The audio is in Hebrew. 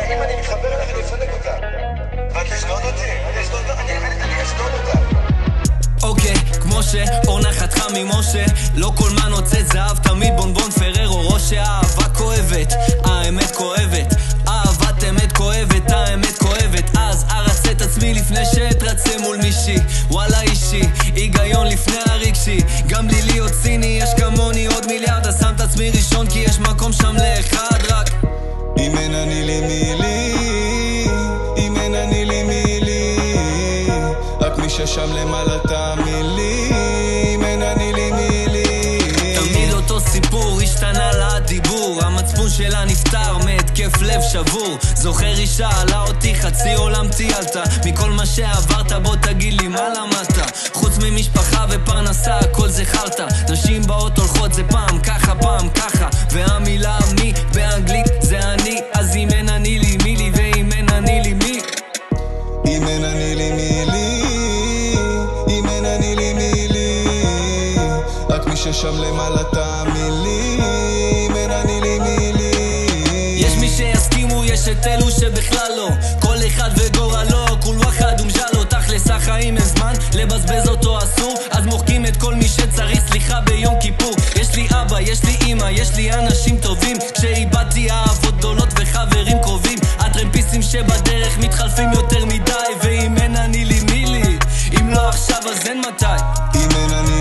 אם אני מתחבר אליך אני אפנק אותה. רק לשנות אותי, אני אשנות אותה. אוקיי, כמו שאורנה חתכה ממשה, לא כל מה נוצאת זהב, תמיד בונבון פררו ראש. האהבה כואבת, האמת כואבת, אהבת אמת כואבת, האמת כואבת. אז ארצה את עצמי לפני שאתרצה מול מישהי, וואלה אישי, היגיון לפני הרגשי. גם בלי להיות ציני, יש כמוני עוד מיליארד, אז שם את עצמי ראשון כי יש מקום שם לאחד רק. אם אין אני לי מי לי, אם אין אני לי מי לי, רק מי ששם למעלה תאמין לי, אם אין אני לי מי לי. תמיד אותו סיפור, השתנה לה הדיבור, המצפון שלה נפטר מהתקף לב שבור. זוכר אישה עלה אותי, חצי עולם טיילת, מכל מה שעברת בוא תגיד לי מה למדת. חוץ ממשפחה ופרנסה הכל זה חרטה, נשים באות הולכות זה פעם ככה פעם ככה, והמילה מי באנגלית זה אני. אז אם אין אני לי מי לי, ואם אין אני לי מי, אם אין אני לי מי לי, אם אין אני לי מי לי, רק מי ששם למעלה תאמין לי, אם אין אני לי מי לי. יש מי שיסכימו, יש את אלו שבכלל לא, כל אחד וגורלו, כול וחד ומג'לו. תכלס החיים אין זמן, לבזבז אותו אסור, אז מוחקים את כל מי שצריך סליחה ביום כיפור. יש לי אבא, יש לי אמא, יש לי אנשים טובים, כשאיבדתי אהבות גדולות וחברים קרובים. הטרמפיסטים שבדרך מתחלפים יותר מדי, ואם אין אני לי מי לי, אם לא עכשיו אז אין מתי. אם אין אני